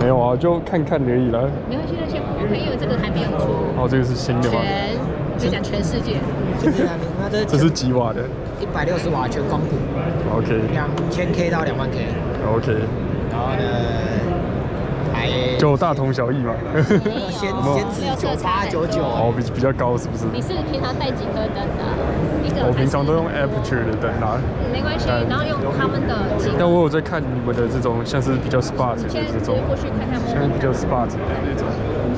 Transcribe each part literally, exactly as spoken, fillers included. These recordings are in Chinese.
没有啊，就看看而已啦。 没关系，那先不 OK， 因为这个还没有出。 哦，这个是新的吗？ 全，就讲全世界。 那这这是几瓦的？ 一百六十瓦全光谱。 OK。 两千 K 到两万 K。 OK。 然后呢，还就大同小异嘛。 先先至九八九九。 哦，比比较高是不是？ 你是平常带几颗灯的？一个。 我平常都用 aperture 的灯啦。 没关系，然后用他们的。 但我有在看你们的这种，像是比较 spot 的这种， 过去看看像是比较 spot 的那种。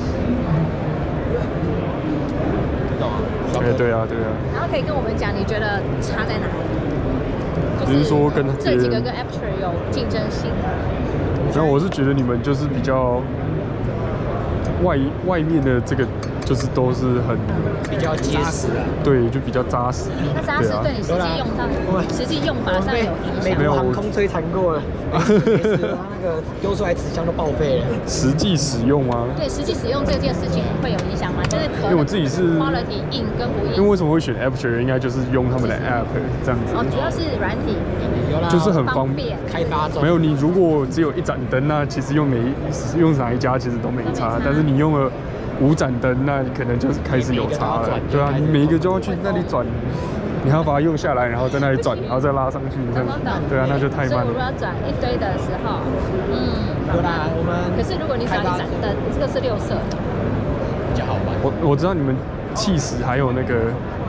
哎，对啊，对啊。 然后可以跟我们讲，你觉得差在哪里？ 就是说跟这几个跟 aperture 有竞争性。 然后我是觉得你们就是比较外外面的这个。就是都是很比较结实啊， 对，就比较扎实。 那扎实对你实际用上，实际用法上有影响。 没有航空摧残过了，那个丢出来纸箱都报废了。 实际使用吗？ 对，实际使用这件事情会有影响吗？就是可能。 因为我自己是 quality 硬跟不硬。 因为为什么会选 aperture？ 应该就是用他们的 app 这样子。 哦，主要是软体， 就是很方便开发中。 没有你如果只有一盏灯，那其实用哪用哪一家其实都没差，但是你用了。五盏灯，那可能就是开始有差了，对啊，你每一个就要去那里转，你还要把它用下来，然后在那里转，然后再拉上去，这样，对啊，那就太慢了。 所以如果要转一堆的时候，嗯， 对啦，我们。 可是如果你只要一盏灯，这个是六色的， 比较好玩。 我我知道你们气势还有那个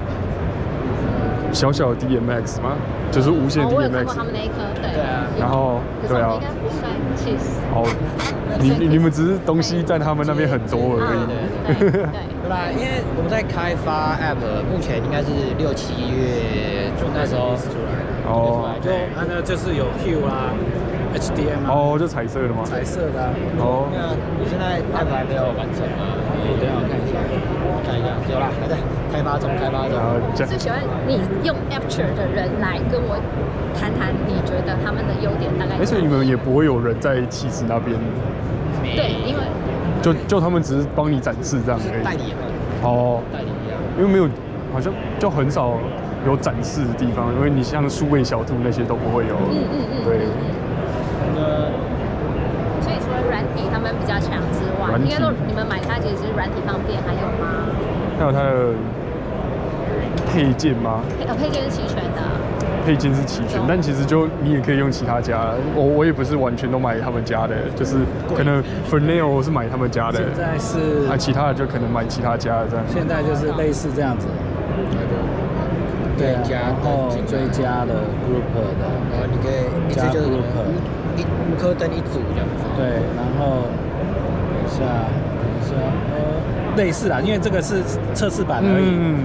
小小的 D M X 吗？就是无线 D M X。 我有看过他们那一颗，对啊。 然后，对啊。 应该不算气势。 哦。你你们只是东西在他们那边很多而已， 对对对吧？因为我们在开发 App， 目前应该是六七月就那时候出来的。 哦， 就它呢就是有 Hue 啊 ，H D M 啊。 哦，就彩色的吗？ 彩色的。 哦。 那现在 App 还没有完成吗？等下我看一下，看一下，有啦，还在开发中，开发中。 最喜欢你用 aperture 的人来跟我谈谈，你觉得他们的优点大概？ 而且你们也不会有人在气势那边。 对，因为就就他们只是帮你展示这样而已。 代理哦， 代理一样。 因为没有，好像就很少有展示的地方，因为你像数位小兔那些都不会有。 嗯嗯嗯。 对。 呃， 所以除了软体他们比较强之外，应该说你们买它其实是软体方便，还有吗？ 还有它的配件吗？ 哦，配件是齐全的。 配件是齐全，但其实就你也可以用其他家。我我也不是完全都买他们家的，就是可能 for nail 我是买他们家的。 现在是啊，其他的就可能买其他家的这样。 现在就是类似这样子。对啊，然后追加的 group 的， 然后你可以一次就是五一五颗灯一组这样子。 对，然后等一下等一下呃类似啦，因为这个是测试版而已。嗯。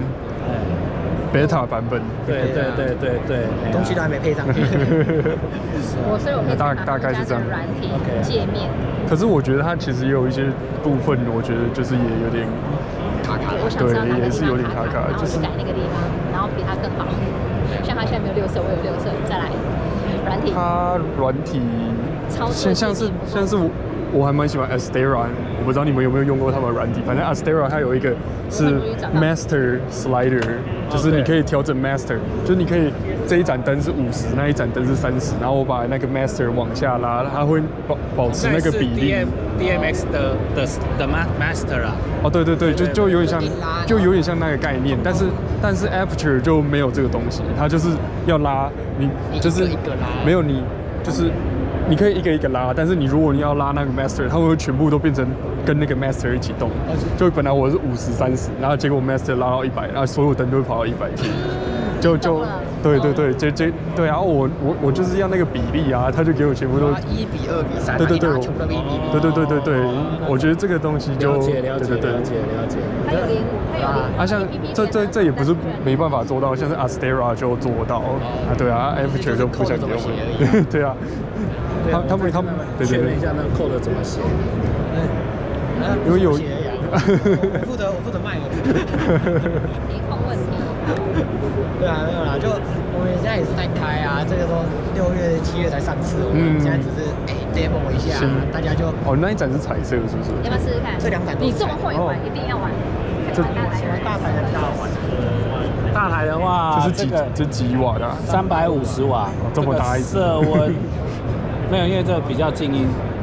beta 版本， 对对对对对， 东西都还没配上去。 我所以我可以大大概是这样软体界面。 可是我觉得它其实也有一些部分，我觉得就是也有点卡卡， 对， 也是有点卡卡， 就是改那个地方，然后比它更好。像它现在没有六色，我有六色，再来软体。 它软体像像是像是我。我还蛮喜欢 Astera， 我不知道你们有没有用过他们的软体。反正 Astera 它有一个是 Master Slider， 就是你可以调整 Master， 就是你可以这一盏灯是五十，那一盏灯是三十，然后我把那个 Master 往下拉，它会保保持那个比例。 D M X 的的的 Master 啊。 哦，对对对，就就有点像，就有点像那个概念，但是但是 Aperture 就没有这个东西，它就是要拉你，就是没有你就是。你可以一个一个拉，但是你如果你要拉那个 master， 它会全部都变成跟那个 master 一起动。就本来我是五十三十，然后结果 master 拉到一百，然后所有灯都会跑到一百去。就就对对对，这这对，然后我我我就是要那个比例啊，他就给我全部都一比二比三， 对对对， 全部都一比。 对对对对对，我觉得这个东西就了解了解了解了解。 它有连它有连啊，像这这这也不是没办法做到，像是 Astera 就做到啊，对啊 ，Aperture 就不想给我们，对啊。他他们他们确认一下那个 code 怎么写？ 因为有，我负责我负责卖的。 没空问题。 对啊，没有啦，就我们现在也是在开啊，这个都六月七月才上市，我们现在只是哎 demo 一下，大家就哦那一盏是彩色是不是？ 要不要试试看？ 这两盏你这么会玩，一定要玩。 这大台的比较好玩。 大台的话， 这是几这几瓦的？ 三百五十瓦， 这么大一色温。没有，因为这比较静音，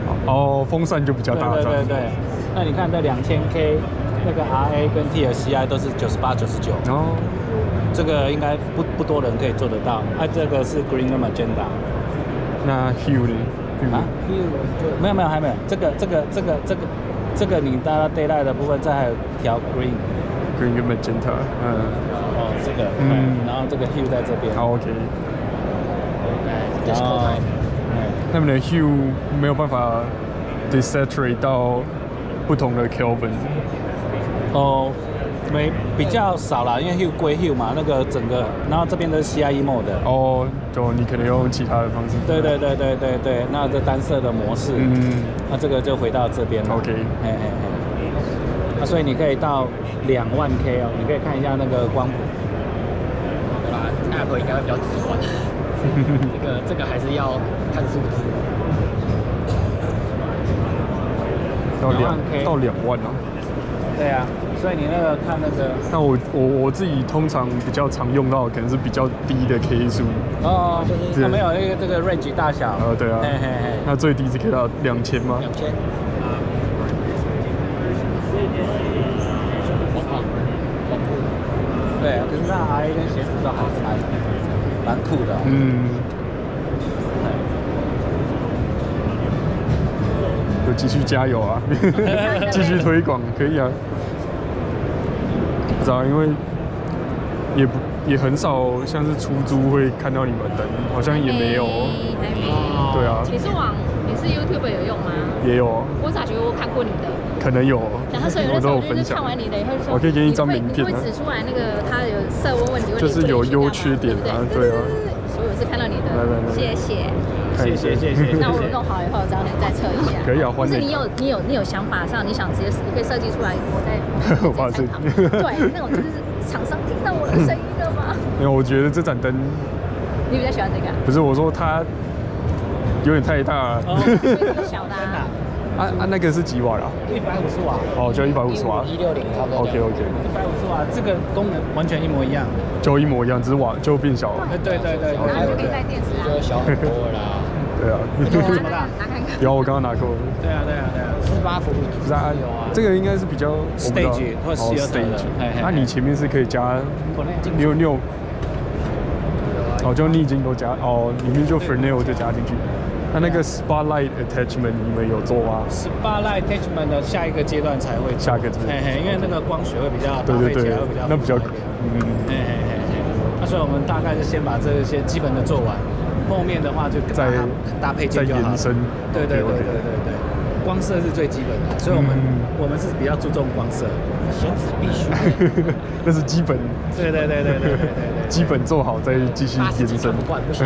哦，风扇就比较大。 对对对对。那你看这两千 K， 那个 R A 跟 T L C I 都是九十八、九十九。 哦。 这个应该不不多人可以做得到。啊，这个是 Green 跟 Magenta。 那 Hue 呢？ 啊 ，Hue 就没有没有还没有。这个这个这个这个这个你搭到 Daylight 的部分，再还有调 Green。Green 跟 Magenta。嗯。 哦，这个。嗯。然后这个 Hue 在这边。 好 OK。 然后。 他们的 Hue 没有办法 desaturate 到不同的 Kelvin。 哦，没比较少啦，因为 Hue 归 Hue 嘛，那个整个，然后这边都是 C I E mode 的。 哦，就你可能用其他的方式。 对对对对对对，那这单色的模式，嗯，那这个就回到这边了。 OK。 嘿嘿嘿。那所以你可以到两万 K 哦，你可以看一下那个光谱。 对吧 ？App 应该会比较直观。这个这个还是要看数字。 到两到两万啊。 对啊，所以你那个看那个。 那我我我自己通常比较常用到可能是比较低的 K 数。 哦，就是它没有那个这个 range 大小。 呃，对啊。 嘿嘿嘿。 那最低是可以到两千吗？ 两千。 对，可是那 R A 跟鞋子都还是蛮蛮酷的。嗯。 就继续加油啊！继续推广可以啊。不知道，因为也不也很少像是出租会看到你们灯，好像也没有。 还没。 对啊。 你是网，你是 YouTube 有用吗？ 也有。 我咋觉得我看过你的？ 可能有。 然后所以有的时候就是看完你的以后说， 我可以给你一张名片啊。你会指出来那个他有色温问题， 就是有优缺点啊，对啊。 所以我是看到你的，谢谢。 谢谢谢谢。 那我弄好以后，找你再测一下。 可以啊，欢迎。 就是你有你有你有想法上，你想直接你可以设计出来，我再我再参考。对，那种就是厂商听到我的声音了吗？ 没有，我觉得这盏灯。 你比较喜欢这个？ 不是，我说它有点太大了。 小的。 啊啊，那个是几瓦啦？ 一百五十瓦。 哦，就一百五十瓦。 一六零差不多。 OK OK。 一百五十瓦，这个功能完全一模一样。 就一模一样，只是瓦就变小了。 对对对对。 然后就可以带电池啊。 就小很多啦。 对啊。 这么大？ 拿看看。 有，我刚刚拿过。 对啊对啊对啊。 四八伏。 不是啊，这个应该是比较 stage 或 stage。那你前面是可以加六六。哦，就逆境都加哦，里面就 Fresnel 就加进去。那那个 Spotlight Attachment 你们有做吗 ？Spotlight Attachment 的下一个阶段才会。 下个阶段。 嘿嘿，因为那个光学会比较搭配起来会比较。 那比较嗯。嘿嘿嘿嘿。那所以我们大概是先把这些基本的做完，后面的话就再搭配件就好了。 再延伸。 对对对对对对。光色是最基本的，所以我们我们是比较注重光色。 显示必须。 那是基本。 对对对对对对对。 基本做好再继续延伸。 不惯不行。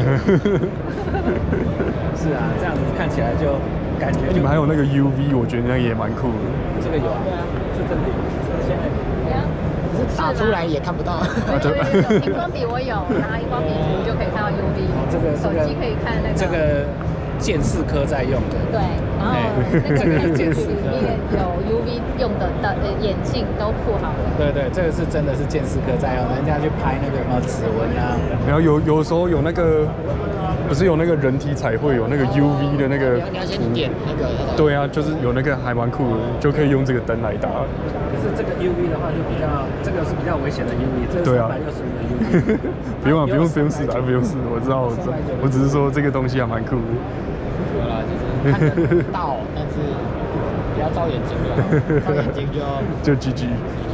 是啊，这样子看起来就感觉。 你们还有那个 U V， 我觉得那个也蛮酷的。 这个有啊。对啊，是真的。现在。 可是打出来也看不到。 有有有，荧光笔我有，拿荧光笔涂就可以看到 U V。 这个手机可以看那个。 这个剑四科在用的。 对，然后那个剑四里面有 U V 用的的眼镜都附好了。 对对，这个是真的是剑四科在用，人家去拍那个什么指纹啊。 然后有有时候有那个。不是有那个人体彩绘，有那个 U V 的那个。 你要先点那个。 对啊，就是有那个还蛮酷的，就可以用这个灯来打。 可是这个 U V 的话就比较，这个是比较危险的 U V， 这是三百六十五的 U V。 不用啊，不用不用试啊，不用试，我知道，我知道，我只是说这个东西还蛮酷的。 有啦，就是看得到，但是不要照眼睛就好，照眼睛就就 G G。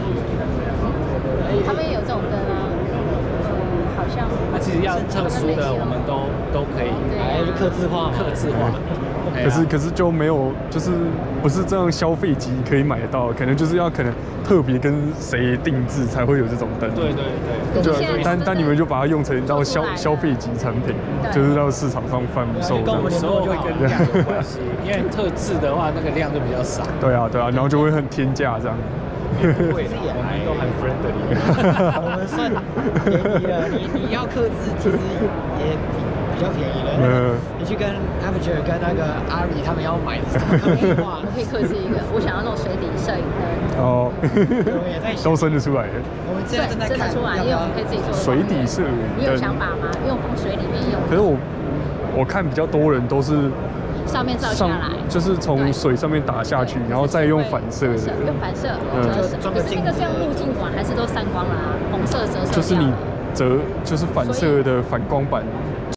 他们也有这种灯啊。好像， 那其实要特殊的，我们都都可以， 来客制化， 客制化。 可是可是就没有，就是不是这样消费级可以买得到，可能就是要可能特别跟谁定制才会有这种灯。 对对对。 就但但你们就把它用成到消消费级产品，就是到市场上贩售。 跟我们时候会跟量有关系，因为特制的话那个量就比较少。 对啊对啊，然后就会很天价这样。 不会，我们都很 friendly。 我们算便宜了，你你要克制其实也比较便宜了。嗯。你去跟 Aperture 跟那个阿里他们要买什么克制化？ 我可以克制一个，我想要那种水底摄影灯。 哦。 我也在都生得出来。 我们现在正在看。 生得出来，因为我们可以自己做。 水底摄影。 你有想法吗？用风水里面用。 可是我我看比较多人都是上面照下来， 就是从水上面打下去，然后再用反射的， 用反射嗯， 折射。可是那个这样路径管还是都散光了啊，红色折射。 就是你折就是反射的反光板。